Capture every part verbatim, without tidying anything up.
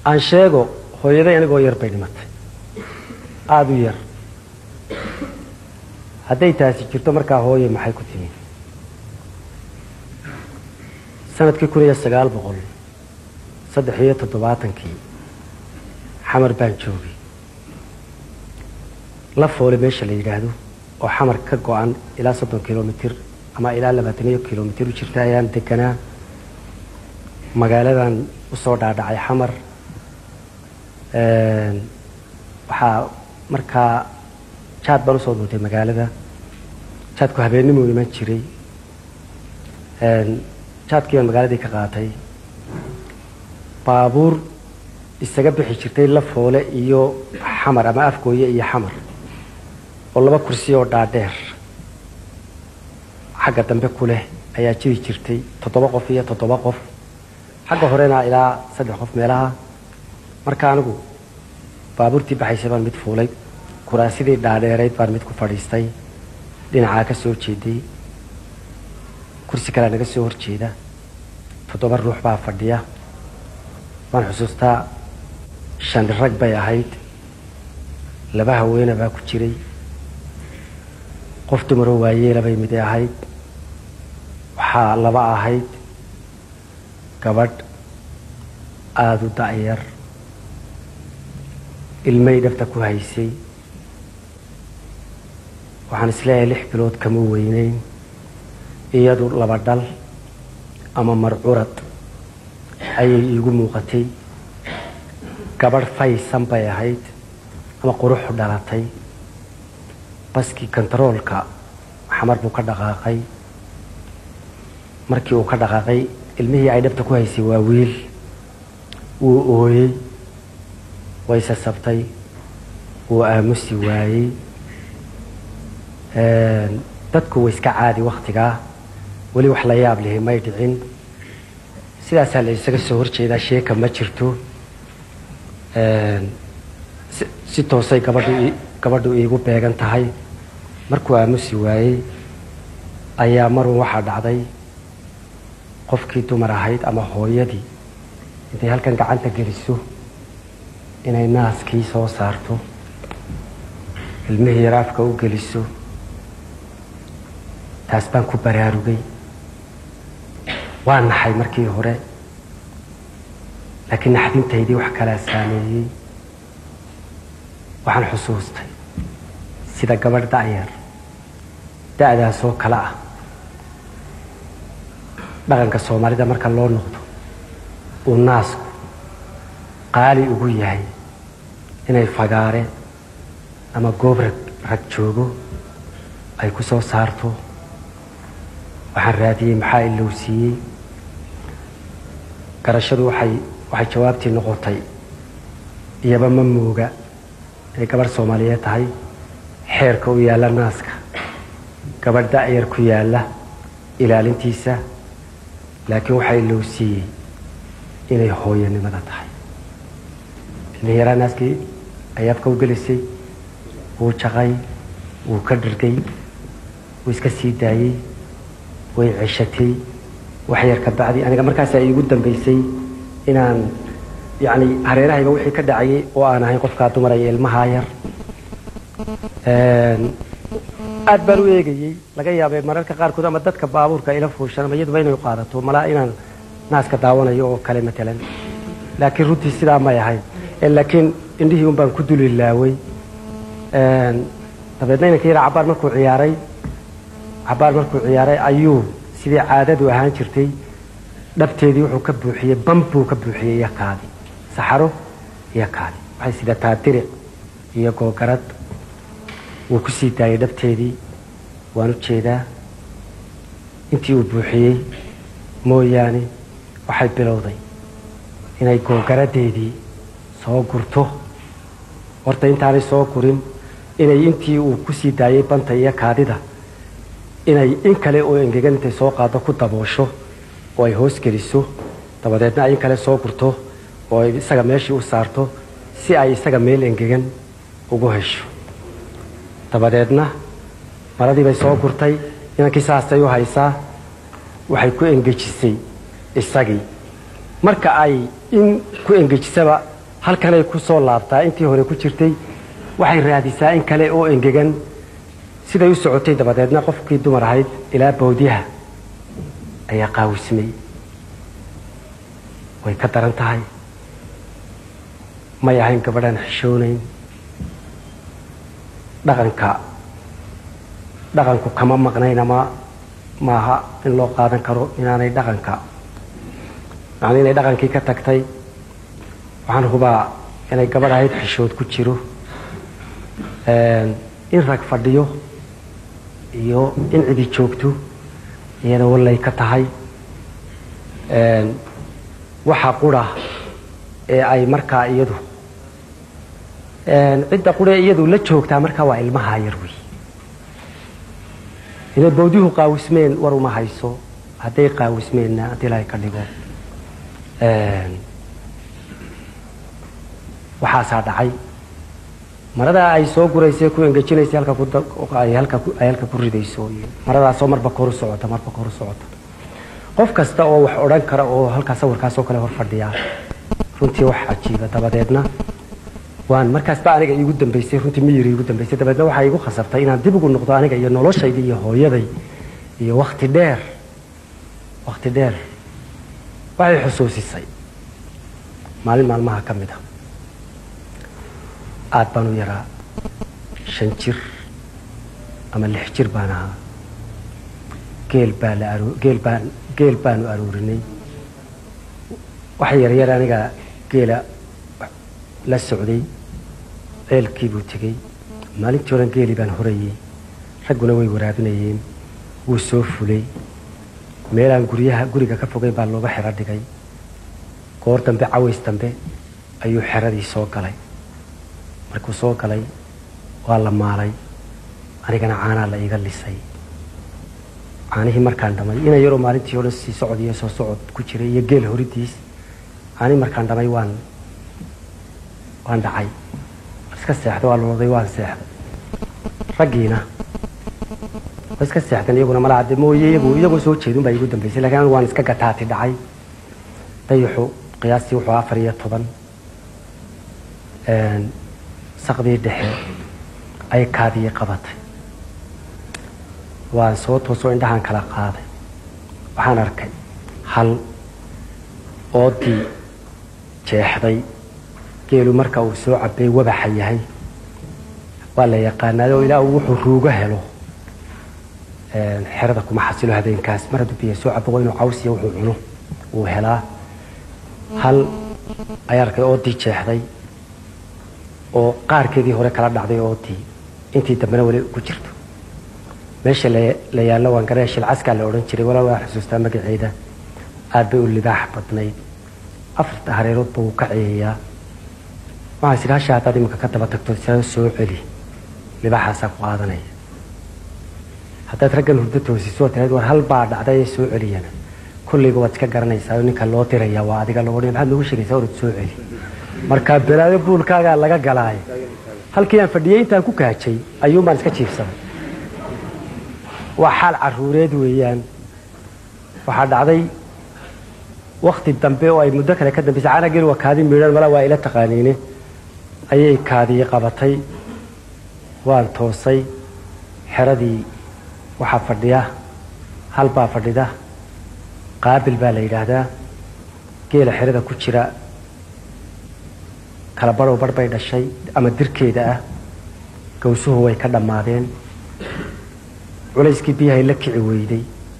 aan sheego hooyaday anigoo yar bay dhimatay aad u yar hadday taasi jirto markaa hooyo maxay ku timi sanadkii kun iyo sagaal boqol saddex iyo toddobaatankii xamar baan joogay la foole meesha la yidhaahdo oo xamar ka go-an ilaa soddon kilomitir ama ilaa labaatan iyo kilomitir u jirta ayaan deganaa magaaladan usoo dhaadhacay xamar waxaa markaa jaad baan usoo duuntay magaalada jaadku habeenimuu iman jiray jaadkii baan magaaladii ka qaatay baabuur isaga bixi jirtay la foole iyo xamar ama afgooye iyo xamar oo laba kursi oo dhaadheer xagga dambe ku leh ayaa jiri jirtay toddoba qof iyo toddoba qof xagga horena ilaa saddex qof meelaha marka anigu baabuurtii baxaysay baan mid fuulay kuraasidii dhaadheerayd baan mid ku fadhiistay dhinacaa ka soo jeeday kursi kale naga soo horjeeda toddoba ruux baa fadhiya waan xusuustaa shan rag bay ahayd laba haweena baa ku jiray qof dumaroo waayeela bay mid ahayd waxaa laba ahayd gabadh aada u da'yar ilmay dhabta ku haysay waxaan isleeyahay lix bilood kama weyneyn iyadu laba dhal ama marcurad ayay iigu muuqatay gabadh faysan bay ahayd ama quruxu dhalatay baskii kontaroolka xamar buu ka dhaqaaqay markii uu ka dhaqaaqay ilmihii ay dhabta ku haysay waa wiil wuu ooyey way sasabtay wuu aamusi waayey dadku way iska caadi waktigaa weli wax la yaab lihi may dhicin sidaasaa la isaga soo horjeedaa sheeka ma jirto si toosay gabadhu gabadhu iigu beegan tahay markuu aamusi waayey ayaa marun waxaa dhacday qofkii dumar ahayd ama hooyadii intay halkan gacanta geliso inay naaskii soo saarto ilmihii yaraafka u geliso taas baan ku baraarugay waa naxay markii hore laakiin naxdintaydii wax kalaa saameeyey waxaan xusuustay sida gabadh da'yar da'daasoo kale ah dhaqanka soomaalida marka loo noqdo uu naasku qaali ugu yahay inay fagaare ama goob rag rag joogo ay ku soo saarto waxaan raadiyey maxaa ilowsiiyey garashadu waxay waxay jawaabtii noqotay iyaba ma mooga inay gabadh soomaaliyeed tahay xeerka u yaalla naaska gabadh da'yar ku yaalla ilaalintiisa laakiin waxaa ilowsiiyey inay hooyanimada tahay ilmihii yaraa naaskii ayaabka u gelisay wuu jaqay wuu ka dhirgay wuu iska sii daayey way ceshatay wax yar ka bacdi aniga markaas ay igu dambaysay inaan yacni hareerahayga wixii ka dhacayay oo aan ahayn qofkaa dumar iyo ilmahaa yar aad baan u eegayey laga yaabay mararka qaarkood ama dadka baabuurka ila fuushan ama iyaduba inay qaadato malaa inaan naaska daawanayo oo kale matalan laakiin runtii sidaa may ahayn laakiin indhihii un baan ku dulilaaway dabeedna inanka yara cabaar markuu ciyaaray cabaar markuu ciyaaray ayuu sidii caadadu ahaan jirtay dhabteedii wuxuu ka buuxiyey bambuu ka buuxiyey iyo kaadi saxaro iyo kaadi waxay sidataa diric iyo googarad wuu ku sii daayay dhabteedii waan u jeedaa intii uu buuxiyey mooyaane waxay bilowday inay googaradeedii soo gurto horta intaanay soo gurin inay intii uu ku sii daayay banta iyo kaadida inay in kale oo engegan intay soo qaado ku daboosho oo ay hoos geliso dabadeedna ay in kale soo gurto oo ay isaga meeshii u saarto si ay isaga meel engegan ugu hesho dabadeedna maradii bay soo gurtay inankii saasay u haysaa waxay ku engejisay isagii marka ay in ku engejisaba halkan ay ku soo laabtaa intii hore ku jirtay waxay raadisaa in kale oo engegan siday u socotay dabadeedna qofkii dumar ahayd ilaa boodiyaha ayaa qaawismay way ka daran tahay may ahayn gabadhan xishoonayn dhaqanka dhaqanku kama maqnayn ama maaha in loo qaadan karo inaanay dhaqanka macnaa inay dhaqankii ka tagtay waxaan hubaa inay gabadh ahayd xishood ku jiro in rag fadhiyo iyo in cidi joogto iyada wallay ka tahay waxa qura ee ay markaa iyadu cidda qura iyadu la joogtaa markaa waa ilmaha yar wey inay boodihu qaawismeen war uma hayso hadday qaawismeenna haddii ilaahay ka dhigo waxaasaa dhacay maradaa ay soo guraysay ku engejinaysay halka ku ay halka ay halka ku ridayso maradaasoo marba kor u socota marba kor u socota qof kasta oo wax odhan kara oo halka sawirkaas oo kale hor fadhiya runtii wax cajiiba dabadeedna waan markaas baa aniga iigu dambeysay runtii miyir iigu dambeysay dabadeedna waxaa iigu khasabtay inaan dib ugu noqdo aniga iyo noloshayda iyo hooyaday iyo waqti dheer waqti dheer waxay xusuusisay maalin maalmaha ka mid ah aad baan u yaraa shan jir ama lix jir baan ahaa geel baa la aru geel baan geel baanu aruurinay waxa yar yar aniga geela la socday ceelkii buu tegey maalintii oran geeli baan horayay ragguna way waraabinayeen wuu soo fulay meelaan guryaha guriga ka fogay baa looga xero dhigay goor dambe caways dambe ayuu xeradii soo galay markuu soo galay waa la maalay anigana caanaa la iga lisay caanihii markaan dhamay ina yaroo maalintii hore sii socod iyo soo socod ku jiray iyo geel horidiis caanihii markaan dhamay waan waan dhacay iska seexday waa looday waan seexday raggiina waa iska seexdan iyaguna malaade mooye iyagu iyagoo soo jeedun baa igu dambeysay laakiin anigu waan iska gataati dhacay dayaxu qiyaastii wuxuu afar iyo toban saqdii dhexe ay kaadii qabatay waan soo toosoo indhahaan kala qaaday waxaan arkay hal oodii jeexday geelu marka uu soo cabay wabaxa yahay waa la yaqaanaa oo ilaa uu wuxuu ruuga helo xerada kuma xasilo habeenkaas mar hadduu biyo soo cabo waa inuu cawsiya wuxuu cuno uu helaa hal ay arkay oodii jeexday oo qaarkeedii hore kala dhacday oodii intii dambena weli ku jirto meesha la yaallo waan garaya shilcaskaa la odhan jiray walaa waa xusuustaa magaceeda aad bay u libaax badnayd afarta hareerood buu ka ciyayaa waxaan sidhaa hasha haddaad iminka ka daba tagto saa soo celi libaaxaasaa ku qaadanaya haddaad raggan hurdo toosiso tiraad war hal baa dhacday ee soo celiyana kulliga waad iska garanaysaa ninka loo diraya waa adiga loo odhan maxaad noogu sheegaysaa orad soo celi marka balaayo buulkaagaa laga galaay halkii aan fadhiyey intaan ku kaajay ayuun baan iska jiifsaday waa xaal caruureed weeyaan waxaa dhacday wakti dambe oo ay muddo kale ka dambeysay caana geel waa kaadi miidhan mala waa ila taqaaniine ayay kaadii qabatay waan toosay xeradii waxaa fadhiya hal baa fadhida qaabil baa la yidhaahdaa geela xerada ku jira kala badhow badh bay dhashay ama dirkeeda ah gawsuhu way ka dhammaadeen culayskii biyahay la kici weyday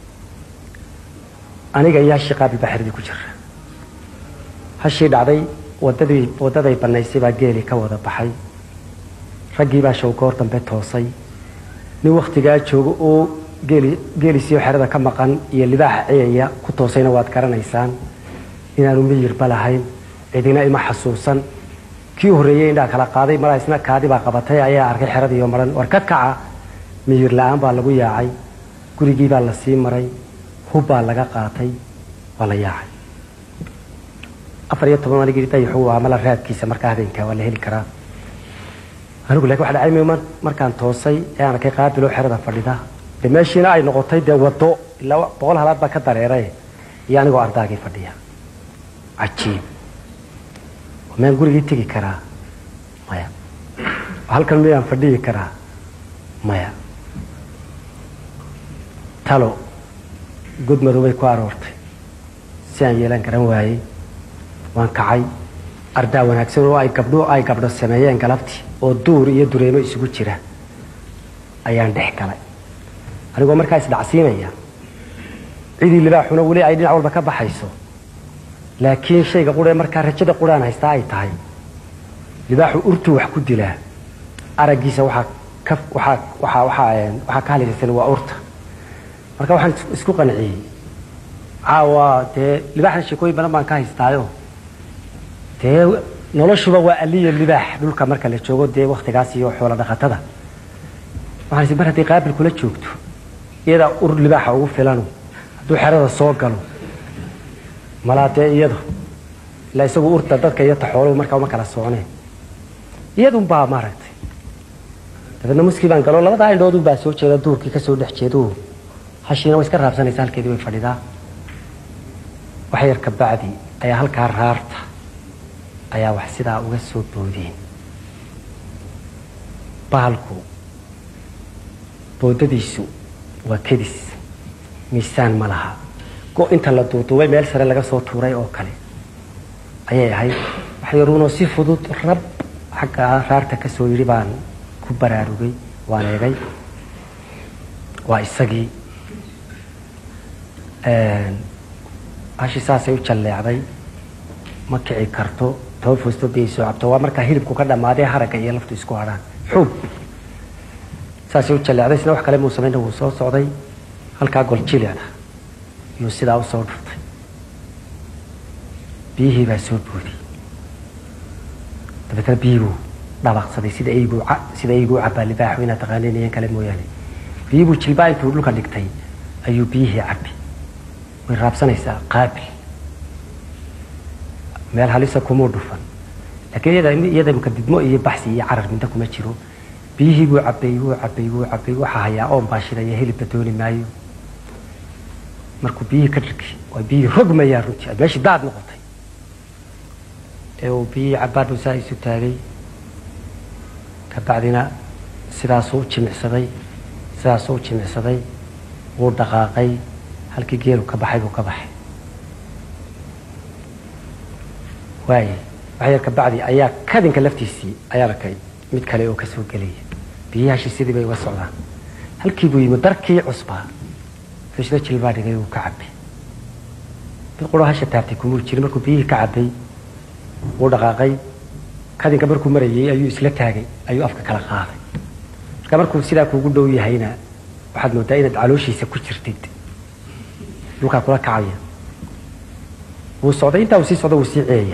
aniga iyo hashii qaabil baa xeradii ku jira hashii dhacday wadadii wadaday bannaysay baa geelii ka wada baxay raggii baa show goor dambe toosay nin waktigaa jooga oo geeli geelisiyo xerada ka maqan iyo libaaxa ciyaya ku toosayna waad garanaysaan inaanu miyirba lahayn cidina ima xasuusan kii horreeyey indhaa kala qaaday malaa isna kaadi baa qabatay ayaa arkay xeradiiyo maran war ka kaca miyir la-aan baa lagu yaacay gurigii baa la sii maray hub baa laga qaatay waa la yaacay afar iyo toban anigii dayaxu waa mala raadkiisa markaa habeenkaa waa la heli karaa anigu laakiin waxa dhacay markaan toosay ee aan arkay qaabiloo xerada fadhida de meeshiina ay noqotay dee waddo ilaa boqol halaad baa ka dareeray iyo anigoo ardaagii fadhiya cajiib maan gurigii tegi karaa maya halkan miyaan fadhiyi karaa maya talo god madoobay ku aroortay si aan yeelan garan waayey waan kacay ardaa wanaagsan oo ay gabdho ay gabdho sameeyeen galabtii oo duur iyo dureemo isugu jira ayaan dhex galay anigoo markaa isdhacsiinaya cidii libaaxuna weli ay dhinac walba ka baxayso laakiin shayga quree markaa rajada quraan haysta ay tahay libaaxu urtu wax ku dilaa aragiisa waxa ka waxa waxa waxa waxa ka haleeysan waa urta marka waxaan isku qanciyay caawa dee libaaxan shikooyin badan baan ka haystaayo dee noloshuba waa aliya libaax dhulka marka la joogo dee waqtigaas iyo xoolo dhaqatada waxaan si markay qaabil kula joogto iyada ur libaaxa ugu filano hadduu xerada soo galo malaate iyadu la isagu urta dadka iyo taxoolo marka uma kala soconeen iyadun baa maaragtay dadna muskii baan galo labada indhood baa soo jeeda duurkii ka soo dhex jeedo hashina way iska raabsanaysaa halkeedii way fadhidaa wax yar ka bacdi ayaa halkaa raarta ayaa wax sidaa uga soo boodeen bahalku boodadiisu waa kedis miisaan ma laha go inta la duuduubay meel sare laga soo tuuray oo kale ayay ahayd wax yaruunoo si fudud rab xagga raarta ka soo yidhi baan ku baraarugay waan eegay waa isagii hashi saasay u jalleecday ma kici karto toban fuusto biyay soo cabto waa markaa hilibku ka dhammaaday haragga iyo laftu isku hadhaan xuub saasay u jalleecday isna wax kale muu samayna wuu soo socday halkaa goljileeda yuu sidaa u soo dhuftay biyihii baa soo boodiyey dabeetana biyibuu dhabaqsaday sida eyguu sida eyguu cabbaa libaaxu inaad taqaaneen iyan kale mooyaane biyibuu jilbaa intuu dhulka dhigtay ayuu biyihii cabbi way raabsanaysaa qaabil meel halisa kumuu dhufan laakiin iyada iyada mukadidmo iyo baxsi iyo carar midna kuma jiro biyihii buu cabbay wuu cabbay wuu cabbay waxaa hayaa oon baa shidaya hilibba dooni maayo markuu biyihii ka dhirkay waa biyihii rogmayaan runtii meeshii daad noqotay ee uu biyihii cabbaan buu saa isu taagay kabacdina sidaasuu u jimicsaday sidaasuu u jimicsaday wuu dhaqaaqay halkii geelu ka baxay buu ka baxay waaye wax yar ka bacdi ayaa kadinka laftiisii ayaa arkay mid kale oo ka soo gelaya biyahashi sidii bay uga socdaan halkii buu yimid darkii cusbaa fishda jilbaa dhigay uu ka cabbay mid quro hasha taabtay kumuu jirin markuu biyihii ka cabbay wuu dhaqaaqay kadinka markuu marayay ayuu isla taagay ayuu afka kala qaaday marka markuu sidaa kuugu dhow yahayna waxaad moodaa inaad calooshiisa ku jirtid dhulkaa kula kacaya wuu socday intaa uu sii socda wuu sii ceeya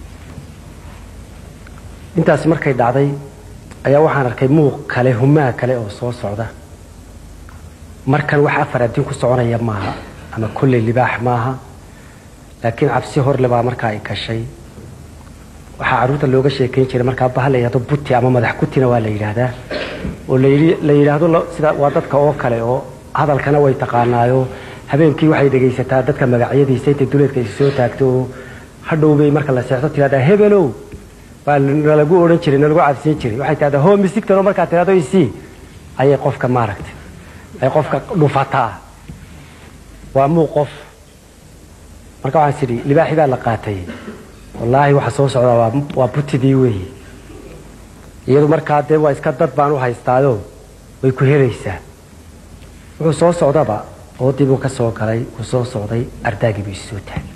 intaasi markay dhacday ayaa waxaan arkay muuq kale humaa kale oo soo socda markan wax afar adin ku soconaya maaha ama kulley libaax maaha laakiin cabsi hor lebaa markaa ay gashay waxaa carruurta looga sheekayn jiray markaa bahal la yidhahdo buti ama madax kutina waa la yidhaahdaa oo la yidhaahdo sida waa dadka oo kale oo hadalkana way taqaanaayo habeenkii waxay dhegaysataa dadka magacyadiisa intay duleedka isu soo taagto oo hadhow bay marka la seexdo tiraahdaa hebelow baa nalagu odhan jiray nalagu cabsiin jiray waxay tidhahdaa hoo misigtanoo markaa tidhahdo isii ayay qofka maaragtay ay qofka dhufataa waa muu qof marka waxaan sidhi libaaxii baa la qaatay wallaahi waxa soo socdaa waa waa butidii weeye iyadu markaa dee waa iska dad baan u haystaayo way ku helaysaa wuxuu soo socdaba oo dib uu ka soo galay uu soo socday ardaagii buu soo taagay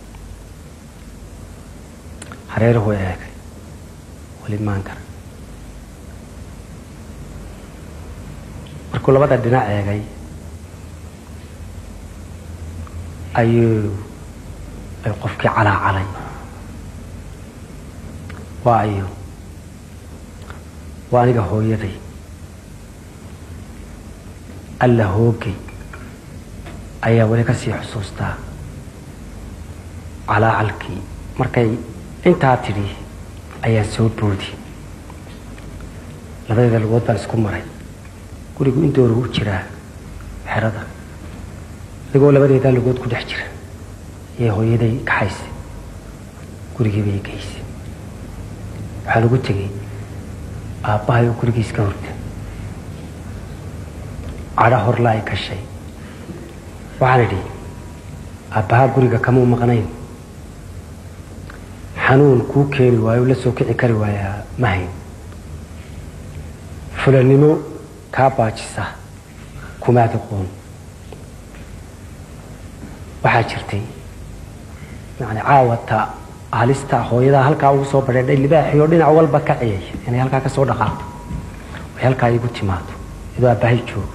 hareeruhu eegay wali maan kara markuu labada dhinac eegay ayuu ay qofkii calaacalay waa ayo waa aniga hooyaday alla hoogay ayaa weli ka sii xusuustaa calaacalkii markay intaa tidhi ayaan soo boodi labadeeda lugood baan isku maray gurigu indooru u jiraa xerada adigoo labadeedaa lugood ku dhex jira ayay hooyaday kaxaysay gurigii bay geysay waxaa lagu tegey aabbahay oo gurigiis ka horta cadha horla ay gashay waxaan idhi aabbahaa guriga kamuu maqnayn xanuun kuu keeni waayo la soo kici kari waayaa ma hayn fulannimo kaa baajisa kumaad aqoon waxaa jirtay yani caawata halista hooyadaa halkaa ugu soo badheedhay libaaxii oo dhinac walba ka ciyay inay halkaa ka soo dhaqaaqto ay halkaa igu timaado iyadoo aabbahay joogo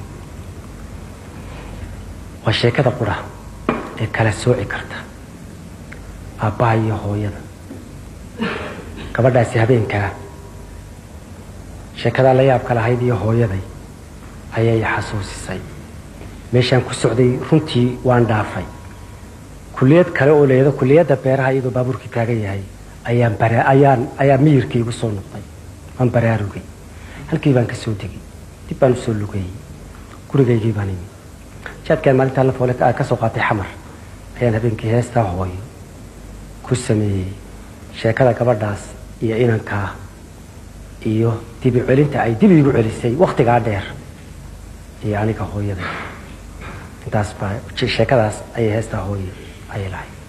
waa sheekada qura ee kala sooci karta aabbaha iyo hooyada gabadhaasi habeenkaa sheekadaa la yaabka lahayd iyo hooyaday ayay xasuusisay meeshaan ku socday runtii waan dhaafay kulliyad kale oo leedo kulliyadda beeraha iyadoo baabuurkii taagan yahay ayaan bara ayaan ayaa miyirkii igu soo noqday waan baraarugay halkii baan ka soo degay dib baan u soo lugayey gurigaygii baan imi jaadkaan maalintaa la foole ka soo qaatay xamar ayaan habeenkii heestaa hooyo ku sameeyey sheekada gabadhaas iyo inankaa iyo dib u celinta ay dib igu celisay wakhtigaa dheer iyo aniga hooyada intaas baa sheekadaas ayay heestaa hooyo ayay lahayd